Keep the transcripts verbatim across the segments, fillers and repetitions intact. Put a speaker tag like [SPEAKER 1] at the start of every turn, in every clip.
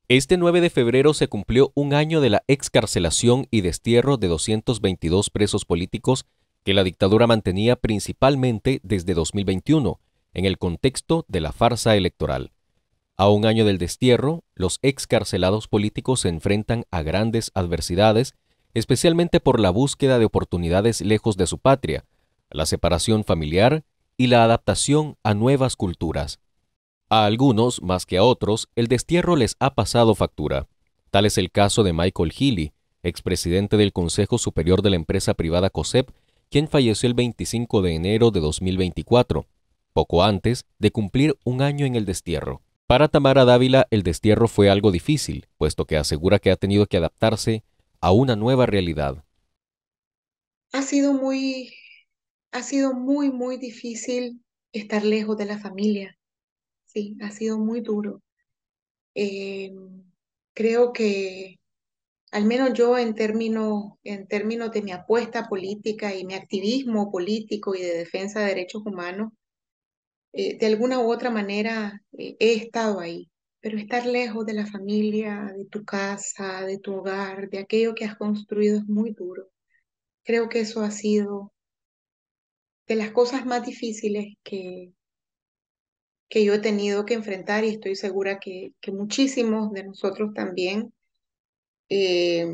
[SPEAKER 1] Este nueve de febrero se cumplió un año de la excarcelación y destierro de doscientos veintidós presos políticos que la dictadura mantenía principalmente desde dos mil veintiuno, en el contexto de la farsa electoral. A un año del destierro, los excarcelados políticos se enfrentan a grandes adversidades, especialmente por la búsqueda de oportunidades lejos de su patria, la separación familiar y la adaptación a nuevas culturas. A algunos, más que a otros, el destierro les ha pasado factura. Tal es el caso de Michael Healy, expresidente del Consejo Superior de la empresa privada COSEP, quien falleció el veinticinco de enero de dos mil veinticuatro, poco antes de cumplir un año en el destierro. Para Tamara Dávila, el destierro fue algo difícil, puesto que asegura que ha tenido que adaptarse a una nueva realidad.
[SPEAKER 2] Ha sido muy, ha sido muy, muy difícil estar lejos de la familia. Sí, ha sido muy duro. Eh, Creo que, al menos yo en términos, en términos de mi apuesta política y mi activismo político y de defensa de derechos humanos, eh, de alguna u otra manera eh, he estado ahí. Pero estar lejos de la familia, de tu casa, de tu hogar, de aquello que has construido es muy duro. Creo que eso ha sido de las cosas más difíciles que, que yo he tenido que enfrentar y estoy segura que, que muchísimos de nosotros también. Eh,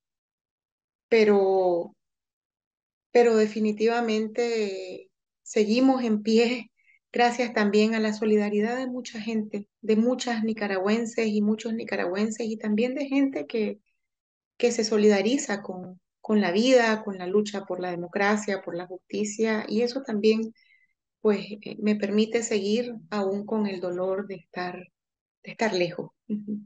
[SPEAKER 2] pero, pero definitivamente seguimos en pie gracias también a la solidaridad de mucha gente, de muchas nicaragüenses y muchos nicaragüenses y también de gente que, que se solidariza con, con la vida, con la lucha por la democracia, por la justicia y eso también pues eh, me permite seguir aún con el dolor de estar, de estar lejos. Ujú.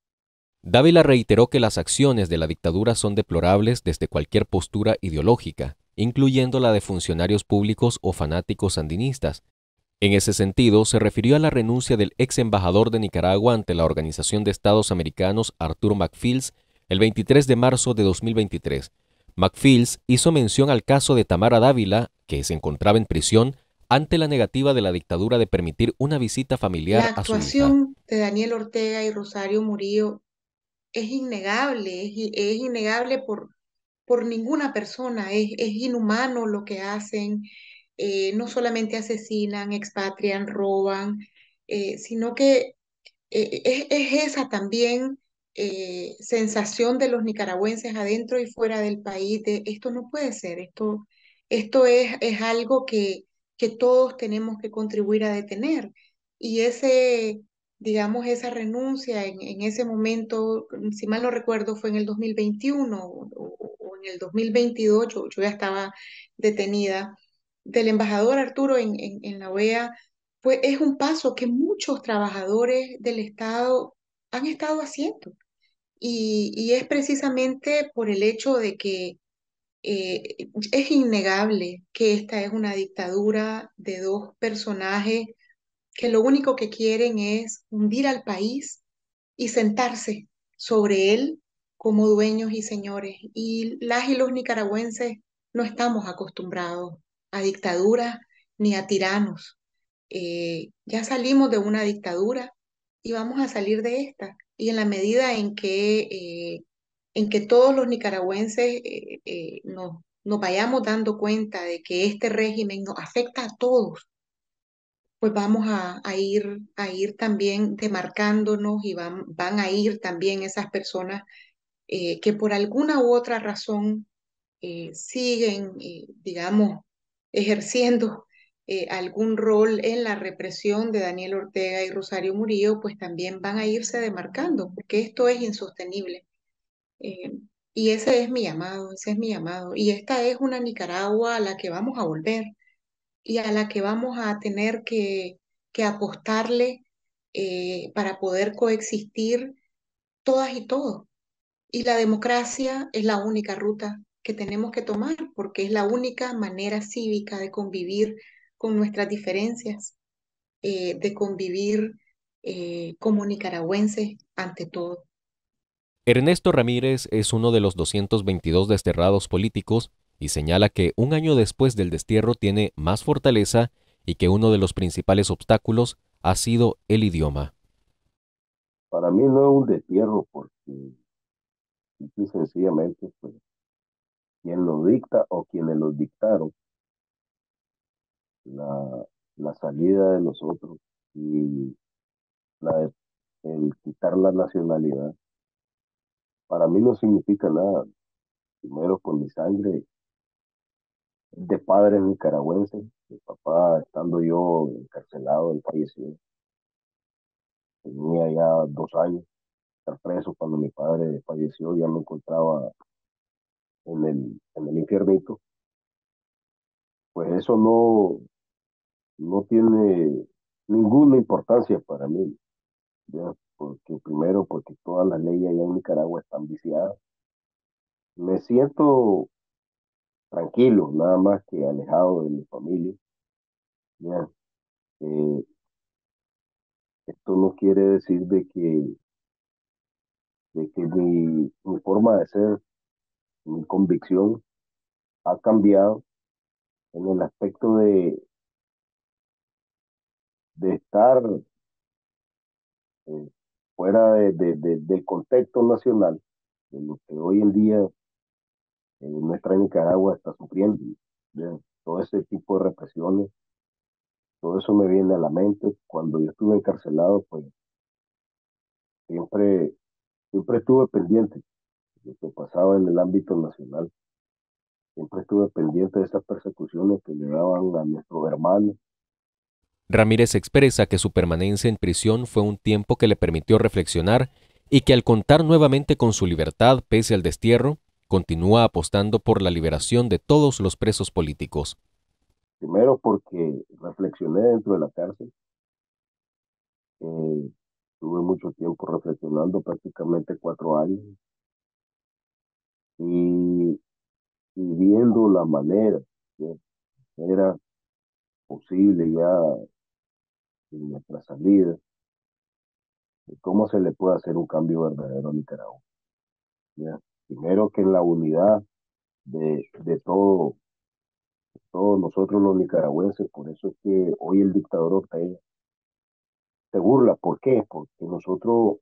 [SPEAKER 1] Dávila reiteró que las acciones de la dictadura son deplorables desde cualquier postura ideológica, incluyendo la de funcionarios públicos o fanáticos sandinistas. En ese sentido, se refirió a la renuncia del ex embajador de Nicaragua ante la Organización de Estados Americanos, Arturo McFields, el veintitrés de marzo de dos mil veintitrés. McFields hizo mención al caso de Tamara Dávila, que se encontraba en prisión ante la negativa de la dictadura de permitir una visita
[SPEAKER 2] La
[SPEAKER 1] familiar a su hija.
[SPEAKER 2] actuación de Daniel Ortega y Rosario Murillo es innegable, es, i- es innegable por, por ninguna persona, es, es inhumano lo que hacen, eh, no solamente asesinan, expatrian, roban, eh, sino que eh, es, es esa también eh, sensación de los nicaragüenses adentro y fuera del país de esto no puede ser, esto, esto es, es algo que, que todos tenemos que contribuir a detener. Y ese, digamos, esa renuncia en, en ese momento, si mal no recuerdo, fue en el dos mil veintiuno o, o- o en el dos mil veintidós, yo, yo ya estaba detenida, del embajador Arturo en, en, en la O E A pues es un paso que muchos trabajadores del Estado han estado haciendo. Y, y es precisamente por el hecho de que eh, es innegable que esta es una dictadura de dos personajes que lo único que quieren es hundir al país y sentarse sobre él como dueños y señores. Y las y los nicaragüenses no estamos acostumbrados a dictaduras ni a tiranos. Eh, ya salimos de una dictadura y vamos a salir de esta. Y en la medida en que, eh, en que todos los nicaragüenses eh, eh, nos, nos vayamos dando cuenta de que este régimen nos afecta a todos, pues vamos a, a ir, a ir también demarcándonos y van, van a ir también esas personas eh, que por alguna u otra razón eh, siguen, eh, digamos, ejerciendo eh, algún rol en la represión de Daniel Ortega y Rosario Murillo, pues también van a irse demarcando, porque esto es insostenible. Eh, y ese es mi llamado, ese es mi llamado. Y esta es una Nicaragua a la que vamos a volver y a la que vamos a tener que, que apostarle eh, para poder coexistir todas y todos. Y la democracia es la única ruta que tenemos que tomar porque es la única manera cívica de convivir con nuestras diferencias, eh, de convivir eh, como nicaragüenses ante todo.
[SPEAKER 1] Ernesto Ramírez es uno de los doscientos veintidós desterrados políticos y señala que un año después del destierro tiene más fortaleza y que uno de los principales obstáculos ha sido el idioma.
[SPEAKER 3] Para mí no es un destierro porque simple y sencillamente pues, quien lo dicta o quienes lo dictaron la, la salida de nosotros y la, el quitar la nacionalidad, para mí no significa nada. Primero, con mi sangre de padres nicaragüenses, mi papá, estando yo encarcelado, él falleció. Tenía ya dos años de estar preso cuando mi padre falleció, ya me encontraba en el, en el infiernito. Pues eso no, no tiene ninguna importancia para mí, ¿ya? Porque primero, porque todas las leyes allá en Nicaragua están viciadas. Me siento tranquilo, nada más que alejado de mi familia, ¿ya? Eh, Esto no quiere decir de que, de que mi, mi forma de ser, mi convicción ha cambiado en el aspecto de, de estar eh, fuera de, de, de, del contexto nacional, de lo que hoy en día eh, nuestra Nicaragua está sufriendo. ¿Ya? Todo ese tipo de represiones, todo eso me viene a la mente. Cuando yo estuve encarcelado, pues siempre, siempre estuve pendiente de lo que pasaba en el ámbito nacional. Siempre estuve pendiente de esas persecuciones que le daban a nuestros hermanos.
[SPEAKER 1] Ramírez expresa que su permanencia en prisión fue un tiempo que le permitió reflexionar y que al contar nuevamente con su libertad pese al destierro, continúa apostando por la liberación de todos los presos políticos.
[SPEAKER 3] Primero porque reflexioné dentro de la cárcel. Eh, Tuve mucho tiempo reflexionando, prácticamente cuatro años, y, y viendo la manera que era posible ya en nuestra salida, de cómo se le puede hacer un cambio verdadero a Nicaragua. ¿Ya? Primero que en la unidad de, de todo, todos nosotros los nicaragüenses, por eso es que hoy el dictador Ortega se burla. ¿Por qué? Porque nosotros,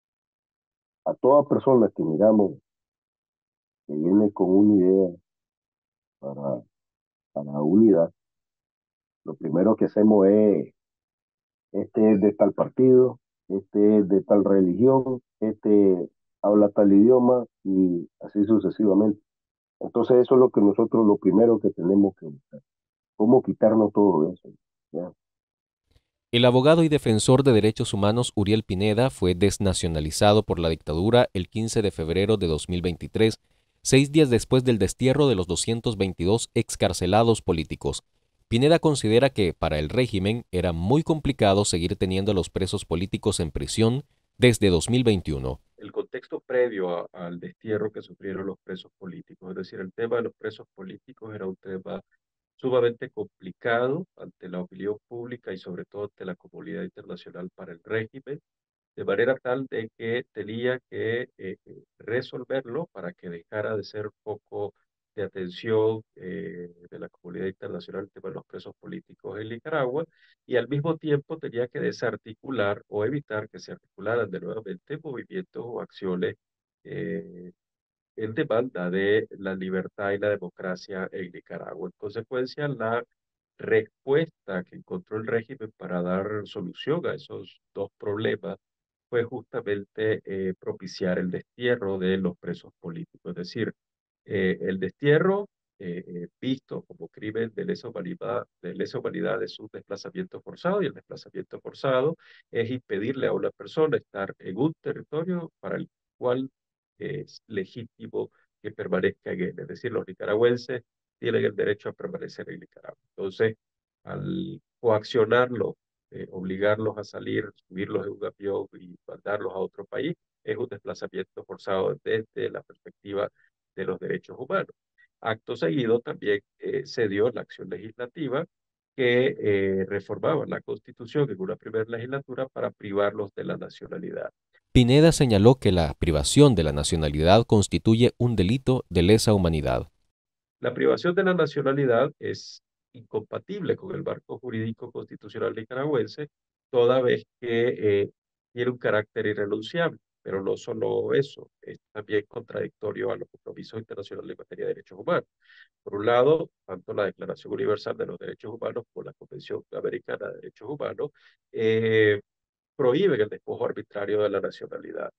[SPEAKER 3] a toda persona que miramos que viene con una idea para, para la unidad, lo primero que hacemos es, este es de tal partido, este es de tal religión, este habla tal idioma y así sucesivamente. Entonces eso es lo que nosotros, lo primero que tenemos que buscar, cómo quitarnos todo eso. ¿Ya?
[SPEAKER 1] El abogado y defensor de derechos humanos Uriel Pineda fue desnacionalizado por la dictadura el quince de febrero de dos mil veintitrés, seis días después del destierro de los doscientos veintidós excarcelados políticos. Pineda considera que para el régimen era muy complicado seguir teniendo a los presos políticos en prisión desde dos mil veintiuno.
[SPEAKER 4] El contexto previo a- al destierro que sufrieron los presos políticos. Es decir, el tema de los presos políticos era un tema sumamente complicado ante la opinión pública y sobre todo ante la comunidad internacional para el régimen, de manera tal de que tenía que eh, eh, resolverlo para que dejara de ser foco de atención eh, de la comunidad internacional el tema de los presos políticos en Nicaragua, y al mismo tiempo tenía que desarticular o evitar que se articularan de nuevamente movimientos o acciones eh, en demanda de la libertad y la democracia en Nicaragua. En consecuencia, la respuesta que encontró el régimen para dar solución a esos dos problemas fue justamente eh, propiciar el destierro de los presos políticos. Es decir, eh, el destierro eh, eh, visto como crimen de lesa humanidad, de lesa humanidad es un desplazamiento forzado, y el desplazamiento forzado es impedirle a una persona estar en un territorio para el cual es legítimo que permanezca en él. Es decir, los nicaragüenses tienen el derecho a permanecer en Nicaragua. Entonces, al coaccionarlos, eh, obligarlos a salir, subirlos en un avión y mandarlos a otro país, es un desplazamiento forzado desde la perspectiva de los derechos humanos. Acto seguido también eh, se dio la acción legislativa que eh, reformaba la Constitución en una primera legislatura para privarlos de la nacionalidad.
[SPEAKER 1] Pineda señaló que la privación de la nacionalidad constituye un delito de lesa humanidad.
[SPEAKER 4] La privación de la nacionalidad es incompatible con el marco jurídico constitucional nicaragüense, toda vez que eh, tiene un carácter irrenunciable. Pero no solo eso, es también contradictorio a los compromisos internacionales en materia de derechos humanos. Por un lado, tanto la Declaración Universal de los Derechos Humanos como la Convención Americana de Derechos Humanos eh, prohíben el despojo arbitrario de la nacionalidad.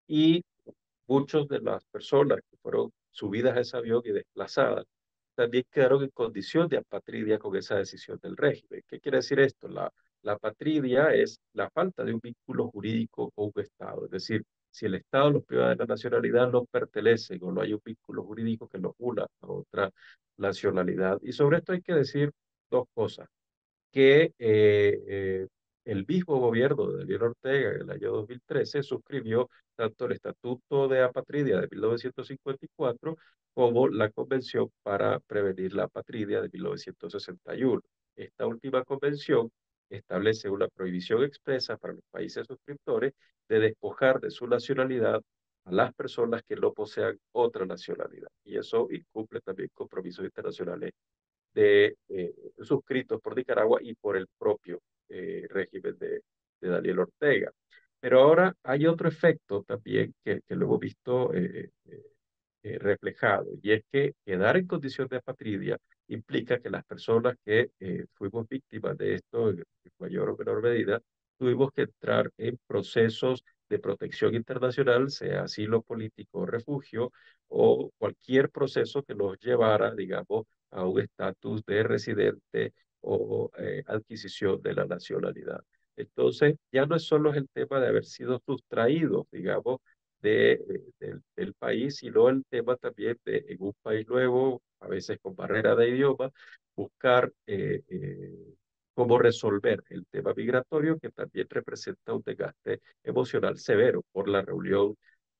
[SPEAKER 4] Y muchas de las personas que fueron subidas a ese avión y desplazadas también quedaron en condición de apatridia con esa decisión del régimen. ¿Qué quiere decir esto? La, la apatridia es la falta de un vínculo jurídico con un Estado. Es decir, si el Estado los priva de la nacionalidad, no pertenecen o no hay un vínculo jurídico que los una a otra nacionalidad. Y sobre esto hay que decir dos cosas. Que eh, eh, el mismo gobierno de Daniel Ortega en el año dos mil trece suscribió tanto el Estatuto de Apatridia de mil novecientos cincuenta y cuatro como la Convención para Prevenir la Apatridia de mil novecientos sesenta y uno. Esta última convención establece una prohibición expresa para los países suscriptores de despojar de su nacionalidad a las personas que no posean otra nacionalidad. Y eso incumple también compromisos internacionales de, eh, suscritos por Nicaragua y por el propio eh, régimen de, de Daniel Ortega. Pero ahora hay otro efecto también que, que lo hemos visto eh, eh, eh, reflejado, y es que quedar en condición de apatridia implica que las personas que eh, fuimos víctimas de esto en mayor o menor medida, tuvimos que entrar en procesos de protección internacional, sea asilo político o refugio, o cualquier proceso que nos llevara, digamos, a un estatus de residente o eh, adquisición de la nacionalidad. Entonces, ya no es solo el tema de haber sido sustraídos, digamos, de, de, del, del país, sino el tema también de en un país nuevo, a veces con barrera de idioma, buscar eh, eh, cómo resolver el tema migratorio, que también representa un desgaste emocional severo por la reunión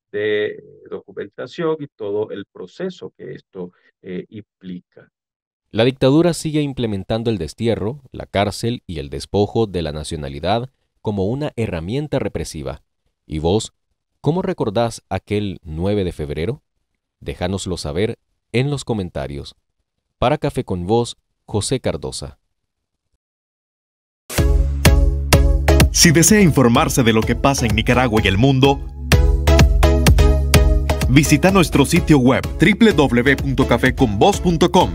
[SPEAKER 4] de documentación y todo el proceso que esto eh, implica.
[SPEAKER 1] La dictadura sigue implementando el destierro, la cárcel y el despojo de la nacionalidad como una herramienta represiva. ¿Y vos, cómo recordás aquel nueve de febrero? Déjanoslo saber en los comentarios. Para Café con Vos, José Cardosa.
[SPEAKER 5] Si desea informarse de lo que pasa en Nicaragua y el mundo, visita nuestro sitio web doble u doble u doble u punto café con vos punto com.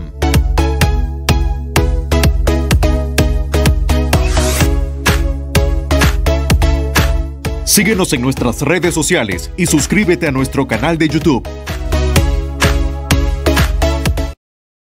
[SPEAKER 5] Síguenos en nuestras redes sociales y suscríbete a nuestro canal de YouTube.